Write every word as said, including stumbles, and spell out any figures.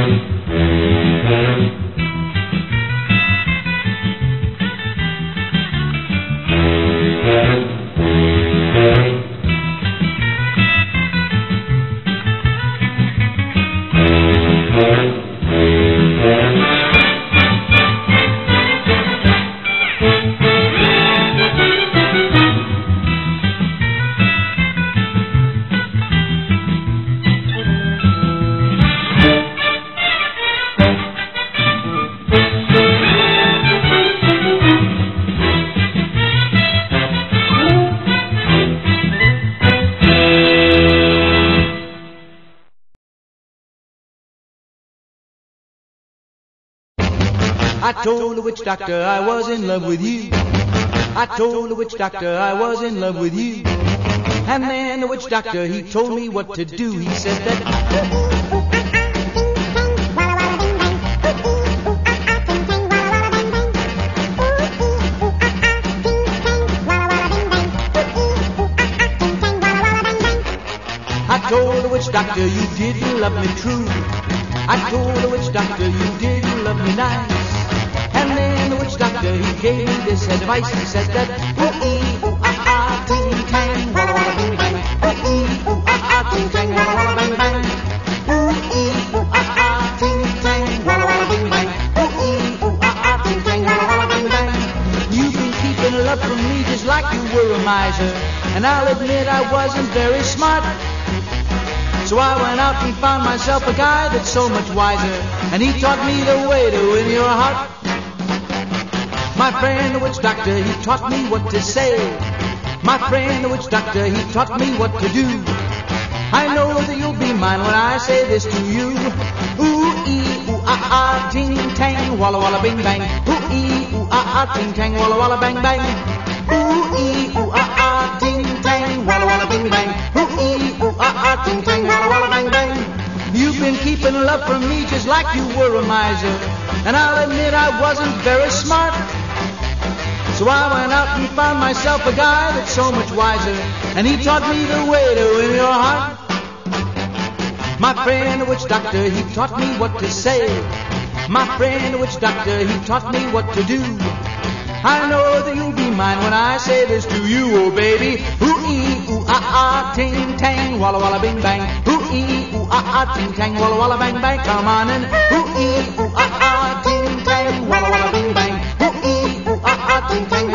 I told the witch doctor I was in love with you. I told the witch doctor I was in love with you. And then the witch doctor, he told me what to do. He said that I told the witch doctor you didn't love me true. I told the witch doctor you didn't love me nice. And then the witch doctor, he gave me this advice. He said that ooh-ee, ooh-ah-ah, ting-tang, walla-walla bing-bang. Ooh-ee, ooh-ah-ah, ting-tang, walla-walla bang-bang. Ooh-ee, ooh-ah-ah, ting-tang, walla-walla bing-bang. Ooh-ee, ooh-ah-ah, ting-tang, walla-walla bang-bang. You've been keeping love from me just like you were a miser. And I'll admit I wasn't very smart. So I went out and found myself a guy that's so much wiser. And he taught me the way to win your heart. My friend the witch doctor, he taught me what to say. My friend the witch doctor, he taught me what to do. I know that you'll be mine when I say this to you. Ooh-ee, ooh-ah-ah, ting-tang, walla-walla bing-bang. Ooh-ee, ooh-ah-ah, ting-tang, walla-walla bang-bang. Ooh-ee, ooh-ah-ah, ting-tang, walla-walla bing-bang. Ooh-ee, ooh-ah-ah, ting-tang, walla-walla bang-bang. You've been keeping love from me just like you were a miser. And I'll admit I wasn't very smart. So I went out and found myself a guy that's so much wiser. And he taught me the way to win your heart. My friend the witch doctor, he taught me what to say. My friend the witch doctor, he taught me what to do. I know that you'll be mine when I say this to you, oh baby. Ooh-ee, ooh-ah-ah, ting-tang, walla-walla bing-bang. Ooh-ee, ooh-ah-ah, ting-tang, walla-walla bang-bang. Come on and ooh-ee, ooh-ah-ah, ting-tang, walla-walla bing-bang. Ooh-ee, ooh-ah-ah, ting-tang,